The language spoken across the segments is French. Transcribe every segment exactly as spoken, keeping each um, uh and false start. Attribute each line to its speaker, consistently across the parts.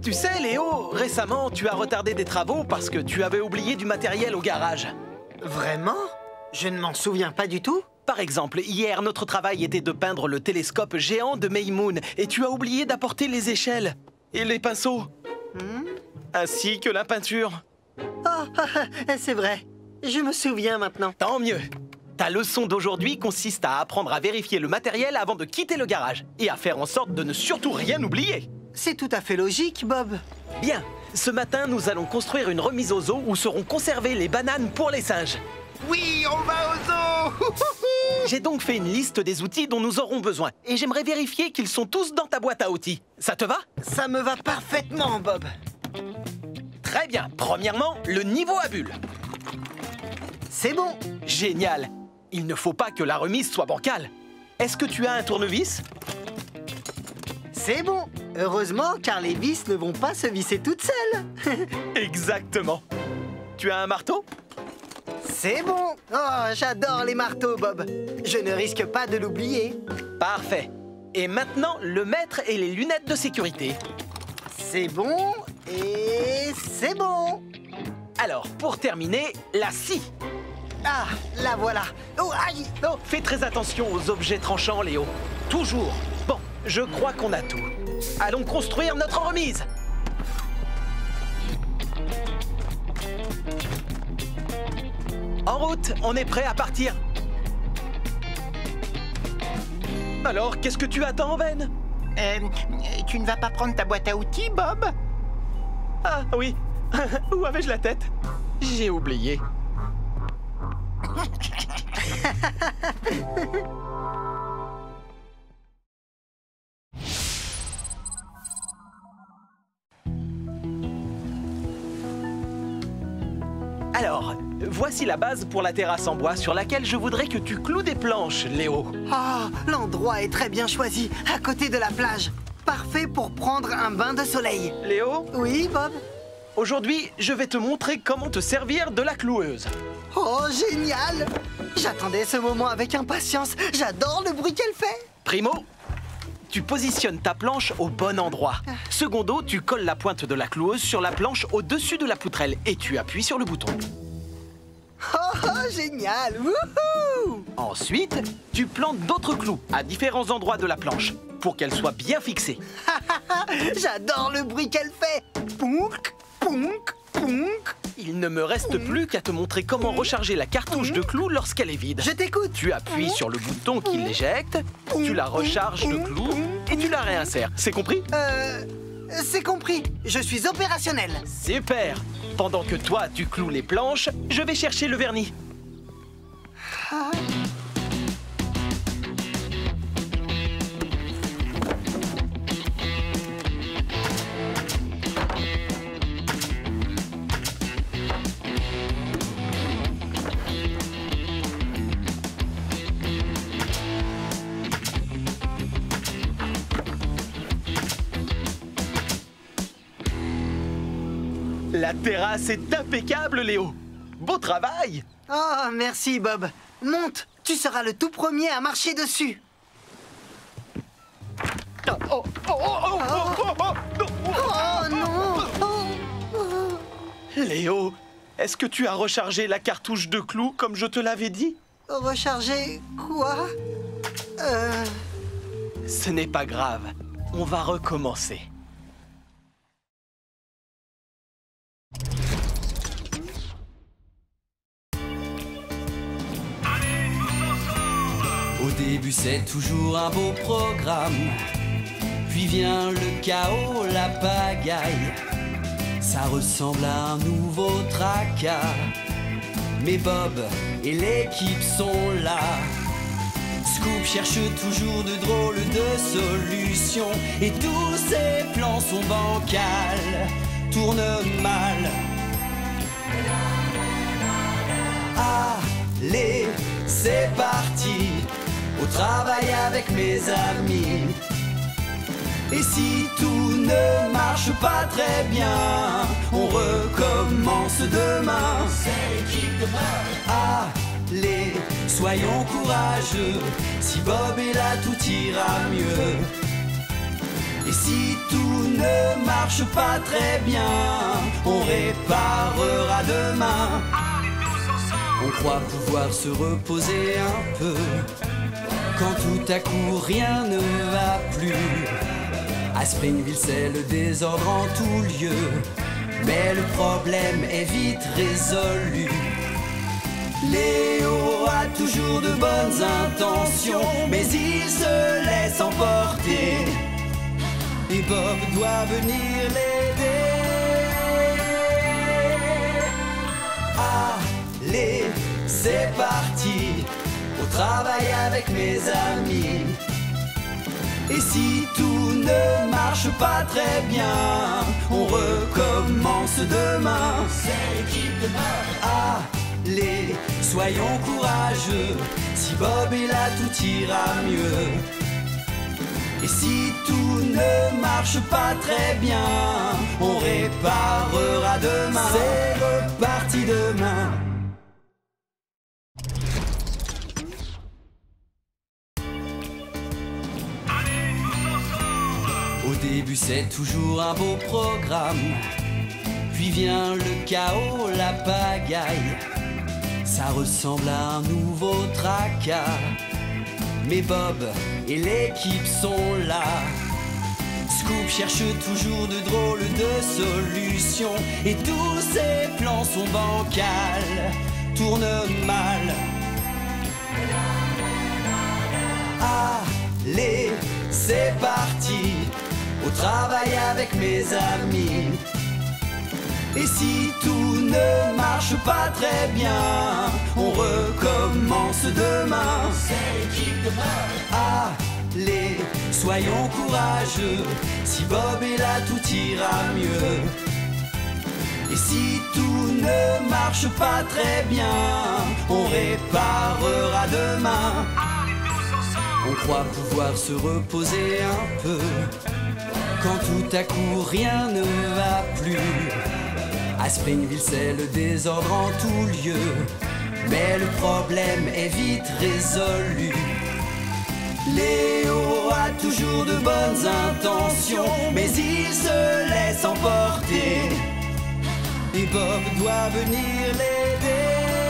Speaker 1: Tu sais, Léo, récemment, tu as retardé des travaux parce que tu avais oublié du matériel au garage.
Speaker 2: Vraiment? Je ne m'en souviens pas du tout.
Speaker 1: Par exemple, hier, notre travail était de peindre le télescope géant de Maymoon et tu as oublié d'apporter les échelles et les pinceaux,
Speaker 2: Hmm?
Speaker 1: ainsi que la peinture.
Speaker 2: Oh, c'est vrai. Je me souviens maintenant.
Speaker 1: Tant mieux. Ta leçon d'aujourd'hui consiste à apprendre à vérifier le matériel avant de quitter le garage et à faire en sorte de ne surtout rien oublier.
Speaker 2: C'est tout à fait logique, Bob.
Speaker 1: Bien, ce matin, nous allons construire une remise aux eaux où seront conservées les bananes pour les singes.
Speaker 3: Oui, on va au zoo.
Speaker 1: J'ai donc fait une liste des outils dont nous aurons besoin et j'aimerais vérifier qu'ils sont tous dans ta boîte à outils. Ça te va?
Speaker 2: Ça me va parfaitement, Bob.
Speaker 1: Très bien. Premièrement, le niveau à bulles.
Speaker 2: C'est bon.
Speaker 1: Génial. Il ne faut pas que la remise soit bancale. Est-ce que tu as un tournevis?
Speaker 2: C'est bon. Heureusement, car les vis ne vont pas se visser toutes seules.
Speaker 1: Exactement. Tu as un marteau?
Speaker 2: C'est bon. Oh, j'adore les marteaux, Bob. Je ne risque pas de l'oublier.
Speaker 1: Parfait. Et maintenant, le mètre et les lunettes de sécurité.
Speaker 2: C'est bon et c'est bon.
Speaker 1: Alors, pour terminer, la scie.
Speaker 2: Ah, la voilà. Oh, aïe.
Speaker 1: Oh, fais très attention aux objets tranchants, Léo. Toujours. Bon, je crois qu'on a tout. Allons construire notre remise. En route, on est prêt à partir. Alors, qu'est-ce que tu attends, Ben?
Speaker 3: Euh, tu ne vas pas prendre ta boîte à outils, Bob?
Speaker 1: Ah, oui. Où avais-je la tête? J'ai oublié. Alors, voici la base pour la terrasse en bois sur laquelle je voudrais que tu cloues des planches, Léo.
Speaker 2: Ah, l'endroit est très bien choisi, à côté de la plage. Parfait pour prendre un bain de soleil.
Speaker 1: Léo,
Speaker 2: Oui, Bob?
Speaker 1: aujourd'hui, je vais te montrer comment te servir de la cloueuse.
Speaker 2: Oh, génial! J'attendais ce moment avec impatience. J'adore le bruit qu'elle fait.
Speaker 1: Primo, tu positionnes ta planche au bon endroit. Secondo, tu colles la pointe de la cloueuse sur la planche au-dessus de la poutrelle et tu appuies sur le bouton.
Speaker 2: Oh, oh, génial! Wouhou!
Speaker 1: Ensuite, tu plantes d'autres clous à différents endroits de la planche pour qu'elle soit bien fixée.
Speaker 2: J'adore le bruit qu'elle fait. Pounk, pounk, pounk.
Speaker 1: Il ne me reste plus qu'à te montrer comment recharger la cartouche de clous lorsqu'elle est vide.
Speaker 2: Je t'écoute.
Speaker 1: Tu appuies sur le bouton qui l'éjecte, tu la recharges de clous et tu la réinsères. C'est compris?
Speaker 2: Euh... C'est compris. Je suis opérationnel.
Speaker 1: Super! Pendant que toi, tu cloues les planches, je vais chercher le vernis. La terrasse est impeccable, Léo. Beau travail!
Speaker 2: Oh, merci, Bob. Monte. Tu seras le tout premier à marcher dessus.
Speaker 1: Oh, oh, oh, oh, oh, oh, oh, oh,
Speaker 2: Oh non! Oh, oh.
Speaker 1: Léo, est-ce que tu as rechargé la cartouche de clous comme je te l'avais dit?
Speaker 2: Recharger quoi? Euh...
Speaker 1: Ce n'est pas grave. On va recommencer.
Speaker 4: Au début c'est toujours un beau programme, puis vient le chaos, la pagaille. Ça ressemble à un nouveau tracas, mais Bob et l'équipe sont là. Scoop cherche toujours de drôles de solutions, et tous ses plans sont bancals, tournent mal. Allez, c'est parti, au travail avec mes amis. Et si tout ne marche pas très bien, on recommence demain. C'est l'équipe de Bob. Allez, soyons courageux, si Bob est là, tout ira mieux. Et si tout ne marche marche pas très bien, on réparera demain. On croit pouvoir se reposer un peu, quand tout à coup rien ne va plus. À Springville c'est le désordre en tout lieu, mais le problème est vite résolu. Léo a toujours de bonnes intentions, mais il se laisse emporter, et Bob doit venir l'aider. Allez, c'est parti, au travail avec mes amis. Et si tout ne marche pas très bien, on recommence demain. C'est l'équipe de Bob. Allez, soyons courageux, si Bob est là tout ira mieux. Et si tout ne marche pas très bien, on réparera demain. C'est reparti demain. Au début c'est toujours un beau programme, puis vient le chaos, la pagaille. Ça ressemble à un nouveau tracas, mais Bob et l'équipe sont là. Scoop cherche toujours de drôles de solutions, et tous ses plans sont bancals, tournent mal. Allez, c'est parti, au travail avec mes amis. Et si tout ne marche pas très bien, on recommence demain. C'est l'équipe de Bob. Allez, soyons courageux, si Bob est là tout ira mieux. Et si tout ne marche pas très bien, on réparera demain. On croit pouvoir se reposer un peu, quand tout à coup rien ne va plus. À Springville c'est le désordre en tout lieu, mais le problème est vite résolu. Léo a toujours de bonnes intentions, mais il se laisse emporter, et Bob doit venir l'aider.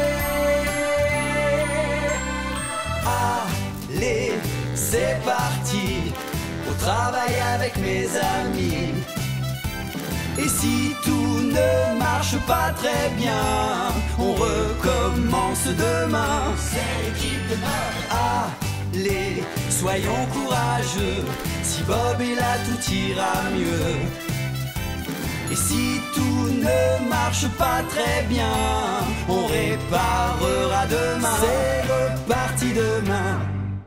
Speaker 4: Allez, c'est parti, au travail avec mes amis. Et si tout ne marche pas très bien, on recommence demain. C'est l'équipe de Bob. Allez, soyons courageux, si Bob est là tout ira mieux. Et si tout ne marche pas très bien, on réparera demain. C'est reparti demain.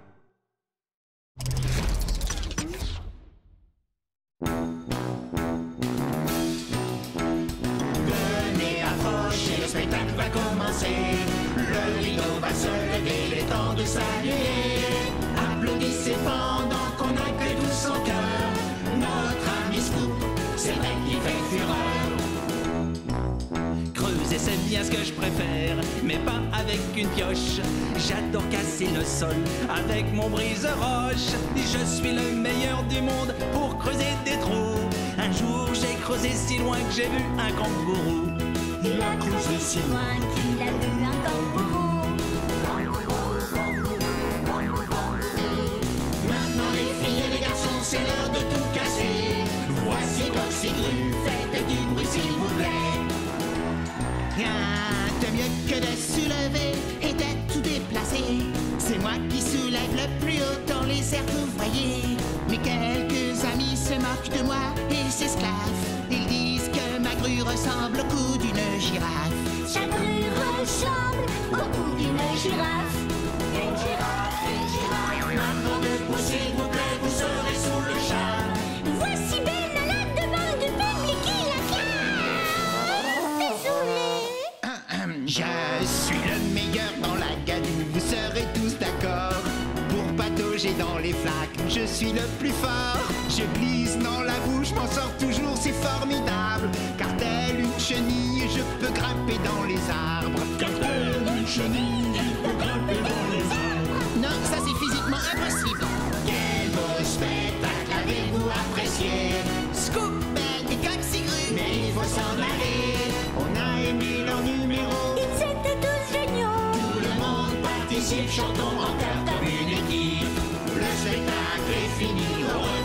Speaker 5: Le rideau va se lever, il est temps de saluer. Applaudissez pendant qu'on accueille tout son cœur notre ami Scoop, c'est vrai qu'il fait fureur.
Speaker 6: Creuser c'est bien ce que je préfère, mais pas avec une pioche. J'adore casser le sol avec mon brise-roche. Je suis le meilleur du monde pour creuser des trous. Un jour j'ai creusé si loin que j'ai vu un kangourou.
Speaker 7: Il a creusé si loin qu'il a vu un kangourou.
Speaker 5: Maintenant les filles et les garçons, c'est l'heure de tout casser. Voici Coxygru, faites du bruit s'il vous plaît.
Speaker 3: Rien de mieux que de soulever et d'être tout déplacé. C'est moi qui soulève le plus haut dans les airs, vous voyez. Mais quelques amis se moquent de moi et s'esclaffent. Ils disent que ma grue ressemble au cou d'une girafe.
Speaker 7: Chaque grue ressemble au cou d'une girafe. Une girafe, une girafe.
Speaker 5: Maintenant debout s'il vous plaît, vous serez sous le chat.
Speaker 7: Voici Ben à la demande du public qui l'acclame. Désolé.
Speaker 3: Je suis le meilleur dans la gadoue, vous serez tous d'accord. Pour patauger dans les flaques, je suis le plus fort. Je glisse dans la boue, je m'en sors toujours, c'est formidable. Car telle une chenille, je peux grimper dans les arbres.
Speaker 5: Car telle une chenille, il peut grimper dans les arbres.
Speaker 3: Non, ça c'est physiquement impossible.
Speaker 5: Quel beau spectacle avez-vous apprécié?
Speaker 3: Scoop, Ben et
Speaker 5: Massif, chantons en chœur comme une équipe. Le spectacle est fini, au revoir.